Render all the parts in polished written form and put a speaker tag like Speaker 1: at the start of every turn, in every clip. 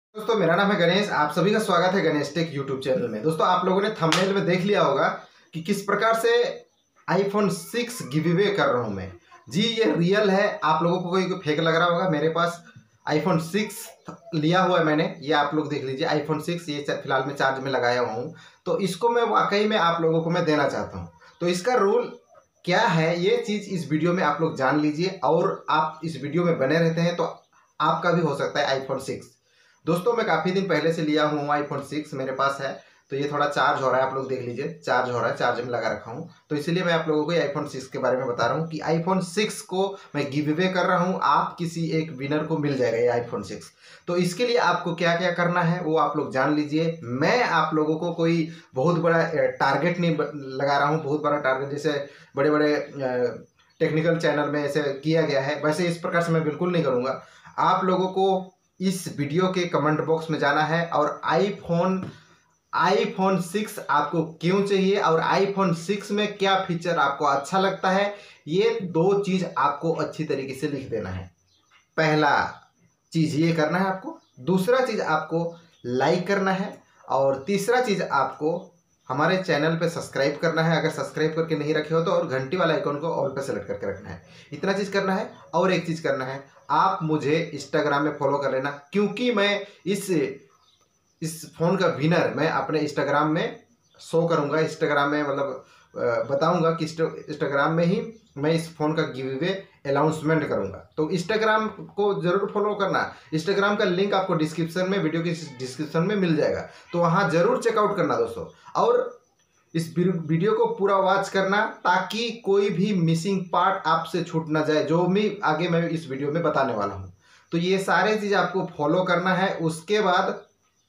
Speaker 1: दोस्तों मेरा नाम है गणेश। आप सभी का स्वागत है गणेश टेक यूट्यूब चैनल में। दोस्तों आप लोगों ने थंबनेल में देख लिया होगा कि किस प्रकार से आईफोन 6 गिव अवे कर रहा हूं मैं। जी ये रियल है। आप लोगों को कोई फेक लग रहा होगा। मेरे पास आईफोन 6 लिया हुआ है मैंने। ये आप लोग देख लीजिए आईफोन 6 ये फिलहाल मैं चार्ज में लगाया हुआ हूँ। तो इसको मैं वाकई में आप लोगों को मैं देना चाहता हूँ। तो इसका रूल क्या है ये चीज़ इस वीडियो में आप लोग जान लीजिए, और आप इस वीडियो में बने रहते हैं तो आपका भी हो सकता है आईफोन 6। दोस्तों मैं काफ़ी दिन पहले से लिया हूँ आईफोन 6 मेरे पास है। तो ये थोड़ा चार्ज हो रहा है, आप लोग देख लीजिए चार्ज हो रहा है, चार्ज में लगा रखा हूँ। तो इसीलिए मैं आप लोगों को आईफोन 6 के बारे में बता रहा हूँ कि आईफोन 6 को मैं गिव अवे कर रहा हूँ। आप किसी एक विनर को मिल जाएगा ये आईफोन 6। तो इसके लिए आपको क्या क्या करना है वो आप लोग जान लीजिए। मैं आप लोगों को कोई बहुत बड़ा टारगेट नहीं लगा रहा हूँ। बहुत बड़ा टारगेट जैसे बड़े बड़े टेक्निकल चैनल में ऐसे किया गया है, वैसे इस प्रकार से मैं बिल्कुल नहीं करूँगा। आप लोगों को इस वीडियो के कमेंट बॉक्स में जाना है और आईफोन 6 आपको क्यों चाहिए और आईफोन 6 में क्या फीचर आपको अच्छा लगता है, ये दो चीज़ आपको अच्छी तरीके से लिख देना है। पहला चीज़ ये करना है आपको, दूसरा चीज़ आपको लाइक करना है, और तीसरा चीज़ आपको हमारे चैनल पे सब्सक्राइब करना है अगर सब्सक्राइब करके नहीं रखे हो तो, और घंटी वाला आइकन को ऑल पे सेलेक्ट करके रखना है। इतना चीज़ करना है। और एक चीज़ करना है, आप मुझे इंस्टाग्राम में फॉलो कर लेना, क्योंकि मैं इस फ़ोन का विनर मैं अपने इंस्टाग्राम में शो करूँगा। इंस्टाग्राम में मतलब बताऊँगा कि इंस्टाग्राम में ही मैं इस फ़ोन का गिव अवे अनाउंसमेंट करूँगा। तो इंस्टाग्राम को ज़रूर फॉलो करना। इंस्टाग्राम का लिंक आपको डिस्क्रिप्शन में, वीडियो की डिस्क्रिप्शन में मिल जाएगा, तो वहाँ ज़रूर चेकआउट करना दोस्तों। और इस वीडियो को पूरा वॉच करना ताकि कोई भी मिसिंग पार्ट आपसे छूट ना जाए, जो भी आगे मैं इस वीडियो में बताने वाला हूँ। तो ये सारे चीज़ आपको फॉलो करना है। उसके बाद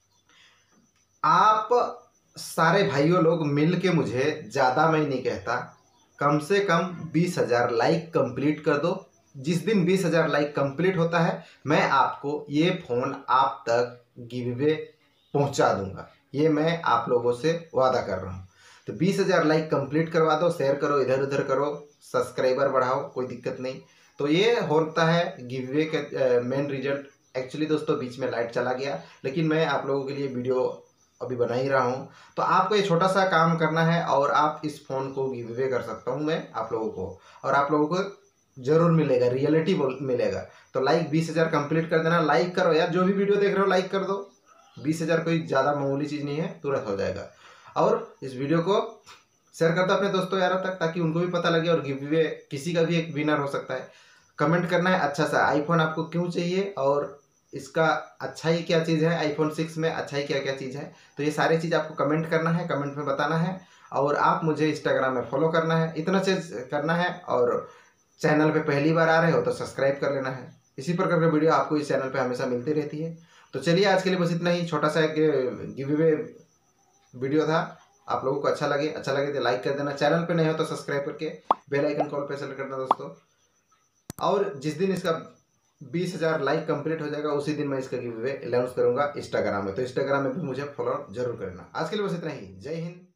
Speaker 1: आप सारे भाइयों लोग मिल के, मुझे ज़्यादा मैं नहीं कहता, कम से कम 20,000 लाइक कंप्लीट कर दो। जिस दिन 20,000 लाइक कंप्लीट होता है मैं आपको ये फ़ोन आप तक गिव अवे पहुँचा दूंगा। ये मैं आप लोगों से वादा कर रहा हूँ। तो 20,000 लाइक कंप्लीट करवा दो, शेयर करो, इधर उधर करो, सब्सक्राइबर बढ़ाओ, कोई दिक्कत नहीं। तो ये होता है गिव अवे का मेन रिजल्ट। एक्चुअली दोस्तों बीच में लाइट चला गया, लेकिन मैं आप लोगों के लिए वीडियो अभी बना ही रहा हूँ। तो आपको ये छोटा सा काम करना है और आप इस फ़ोन को गिव अवे कर सकता हूँ मैं आप लोगों को, और आप लोगों को ज़रूर मिलेगा, रियलिटी मिलेगा। तो लाइक 20,000 कंप्लीट कर देना। लाइक करो यार, जो भी वीडियो देख रहे हो लाइक कर दो। 20,000 कोई ज़्यादा मामूली चीज़ नहीं है, तुरंत हो जाएगा। और इस वीडियो को शेयर कर दो अपने दोस्तों यारों तक, ताकि उनको भी पता लगे और गिव अवे किसी का भी एक विनर हो सकता है। कमेंट करना है अच्छा सा, आईफोन आपको क्यों चाहिए और इसका अच्छाई क्या चीज़ है, आईफोन 6 में अच्छाई क्या क्या चीज़ है। तो ये सारी चीज़ आपको कमेंट करना है, कमेंट में बताना है, और आप मुझे इंस्टाग्राम में फॉलो करना है। इतना चीज़ करना है। और चैनल पे पहली बार आ रहे हो तो सब्सक्राइब कर लेना है। इसी प्रकार की वीडियो आपको इस चैनल पे हमेशा मिलती रहती है। तो चलिए आज के लिए बस इतना ही, छोटा सा एक गिव अवे वीडियो था। आप लोगों को अच्छा लगे तो लाइक कर देना। चैनल पे नहीं हो तो सब्सक्राइब करके बेल आइकन कॉल पे सेलेक्ट करना दोस्तों। और जिस दिन इसका 20,000 लाइक कंप्लीट हो जाएगा उसी दिन मैं इसका गिव अवे अनाउंस करूंगा इंस्टाग्राम में। तो इंस्टाग्राम में भी मुझे फॉलो जरूर करना। आज के लिए बस इतना ही। जय हिंद।